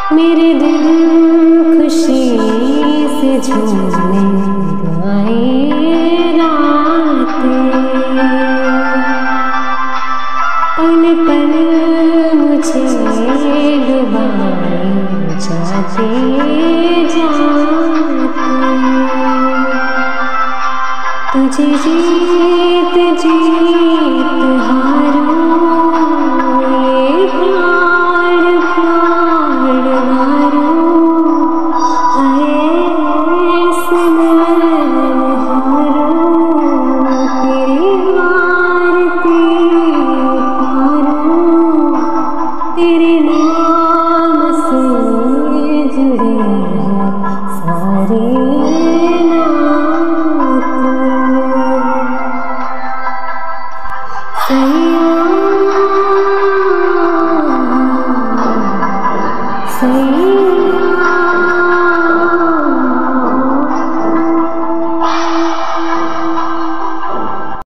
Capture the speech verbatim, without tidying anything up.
मेरे दिल खुशी से झूमने गाए रातें, पल पल मुझे डुबाए जाते जाते। तुझे जीत जीत हारूं, ये प्यार प्यार हारूं, ऐसे मैं हारूं, तेरी आरती उतारूं, तेरे नाम से जुड़े हैं सारे सैया सैया।